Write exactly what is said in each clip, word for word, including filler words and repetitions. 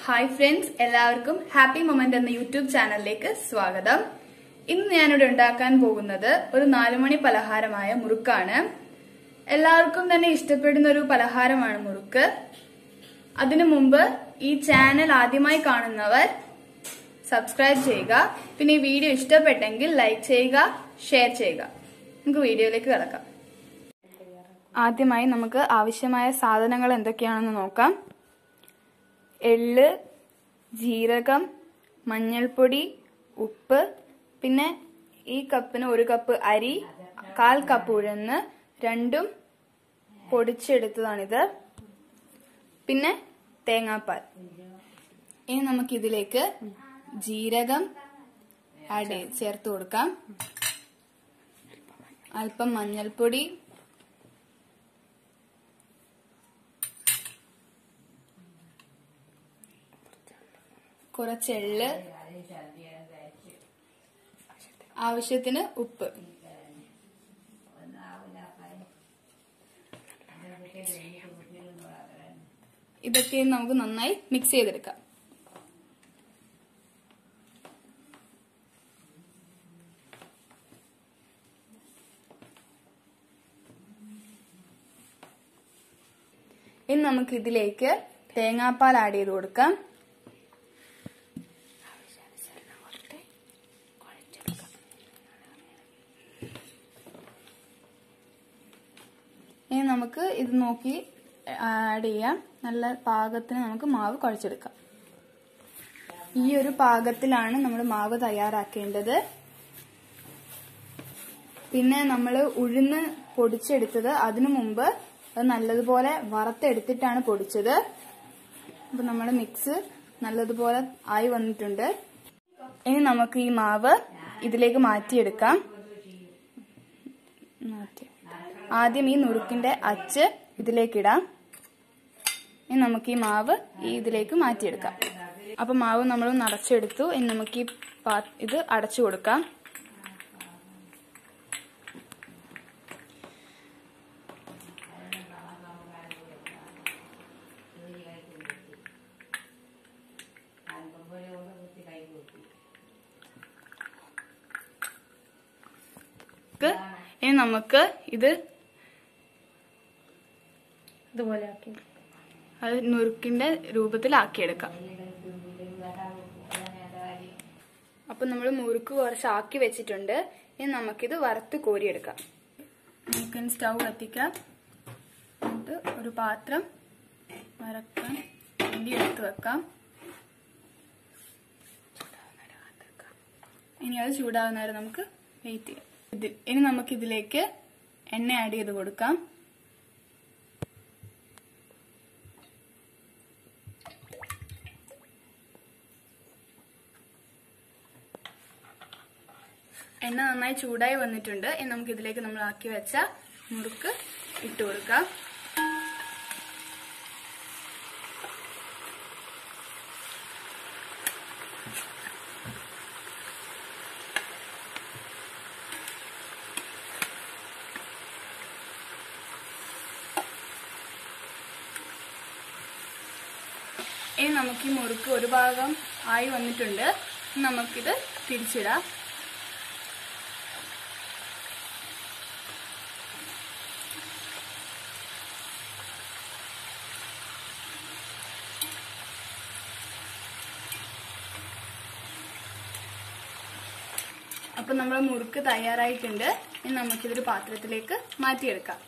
Hi friends, എല്ലാവർക്കും happy moment എന്ന YouTube ചാനലിലേക്ക് സ്വാഗതം. ഇന്ന് ഞാനിവിടെ ഉണ്ടാക്കാൻ പോകുന്നത് ഒരു നാലുമണി പലഹാരമായ മുറുക്കാണ്. എല്ലാവർക്കും തന്നെ ഇഷ്ടപ്പെടുന്ന ഒരു പലഹാരമാണ് മുറുക്ക്. അതിനു മുമ്പ് ഈ ചാനൽ ആദ്യമായി കാണുന്നവർ സബ്സ്ക്രൈബ് ചെയ്യുക. പിന്നെ ഈ വീഡിയോ ഇഷ്ടപ്പെട്ടെങ്കിൽ ലൈക്ക് ചെയ്യുക, ഷെയർ ചെയ്യുക. നമുക്ക് വീഡിയോയിലേക്ക് കിടക്കാം. ആദ്യമായി നമുക്ക് ആവശ്യമായ സാധനങ്ങൾ എന്തൊക്കെയാണെന്ന് നോക്കാം. എള്ള്, ജീരകം, മഞ്ഞൾപ്പൊടി, ഉപ്പ്, പിന്നെ ഈ കപ്പിന് ഒരു കപ്പ് അരി, കാൽ കപ്പ് ഉഴുന്ന്, രണ്ടും പൊടിച്ചെടുത്തതാണിത്, പിന്നെ തേങ്ങാപ്പാൽ. ഇനി നമുക്കിതിലേക്ക് ജീരകം ആഡ് ചേർത്ത് കൊടുക്കാം, അല്പം മഞ്ഞൾപ്പൊടി, കുറച്ച് എള്ള്, ആവശ്യത്തിന് ഉപ്പ്. ഇതൊക്കെ നമുക്ക് നന്നായി മിക്സ് ചെയ്തെടുക്കാം. ഇനി നമുക്ക് ഇതിലേക്ക് തേങ്ങാപ്പാൽ ആഡ് ചെയ്ത് കൊടുക്കാം. ഇനി നമുക്ക് ഇത് നോക്കി ആഡ് ചെയ്യാം. നല്ല പാകത്തിന് നമുക്ക് മാവ് കുഴച്ചെടുക്കാം. ഈ ഒരു പാകത്തിലാണ് നമ്മൾ മാവ് തയ്യാറാക്കേണ്ടത്. പിന്നെ നമ്മൾ ഉഴുന്ന് പൊടിച്ചെടുത്തത് അതിനു മുമ്പ് അത് നല്ലതുപോലെ വറുത്തെടുത്തിട്ടാണ് പൊടിച്ചത്. അപ്പൊ നമ്മുടെ മിക്സ് നല്ലതുപോലെ ആയി വന്നിട്ടുണ്ട്. ഇനി നമുക്ക് ഈ മാവ് ഇതിലേക്ക് മാറ്റിയെടുക്കാം. മാറ്റി ആദ്യം ഈ നുറുക്കിന്റെ അച്ച് ഇതിലേക്കിടാം. ഇനി നമുക്ക് ഈ മാവ് ഇതിലേക്ക് മാറ്റിയെടുക്കാം. അപ്പൊ മാവ് നമ്മൾ നിറച്ചെടുത്തു. ഇനി നമുക്ക് ഈ ഇത് അടച്ചു കൊടുക്കാം. ഇനി നമുക്ക് ഇത് ഇതുപോലെ ആക്കി അത് നുറുക്കിന്റെ രൂപത്തിലാക്കിയെടുക്കാം. അപ്പൊ നമ്മൾ മുറുക്ക് കുറച്ച് ആക്കി വെച്ചിട്ടുണ്ട്. ഇനി നമുക്കിത് വറുത്ത് കോരിയെടുക്കാം. നമുക്ക് സ്റ്റൗ കത്തിക്കാം. എന്നിട്ട് ഒരു പാത്രം വറക്കാൻ വേണ്ടി എടുത്ത് വെക്കാം. ഇനി അത് ചൂടാവുന്നവരെ നമുക്ക് വെയിറ്റ് ചെയ്യാം. ഇനി നമുക്ക് ഇതിലേക്ക് എണ്ണ ആഡ് ചെയ്ത് കൊടുക്കാം. എണ്ണ നന്നായി ചൂടായി വന്നിട്ടുണ്ട്. ഇനി നമുക്ക് ഇതിലേക്ക് നമ്മൾ ആക്കി വെച്ച മുറുക്ക് ഇട്ട് കൊടുക്കാം. ഇനി നമുക്ക് ഈ മുറുക്ക് ഒരു ഭാഗം ആയി വന്നിട്ടുണ്ട്. നമുക്കിത് തിരിച്ചിടാം. അപ്പൊ നമ്മുടെ മുറുക്ക് തയ്യാറായിട്ടുണ്ട്. ഇനി നമുക്കിതൊരു പാത്രത്തിലേക്ക് മാറ്റിയെടുക്കാം.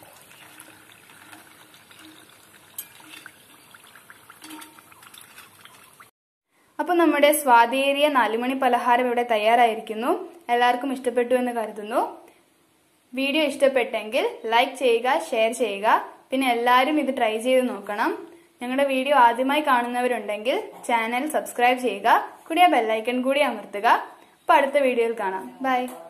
അപ്പൊ നമ്മുടെ സ്വാദേറിയ നാലുമണി പലഹാരം ഇവിടെ തയ്യാറായിരിക്കുന്നു. എല്ലാവർക്കും ഇഷ്ടപ്പെട്ടു എന്ന് കരുതുന്നു. വീഡിയോ ഇഷ്ടപ്പെട്ടെങ്കിൽ ലൈക്ക് ചെയ്യുക, ഷെയർ ചെയ്യുക. പിന്നെ എല്ലാവരും ഇത് ട്രൈ ചെയ്ത് നോക്കണം. ഞങ്ങളുടെ വീഡിയോ ആദ്യമായി കാണുന്നവരുണ്ടെങ്കിൽ ചാനൽ സബ്സ്ക്രൈബ് ചെയ്യുക. കൂടിയ ബെല്ലൈക്കൺ കൂടി അമർത്തുക. അപ്പൊ അടുത്ത വീഡിയോയിൽ കാണാം. ബൈ.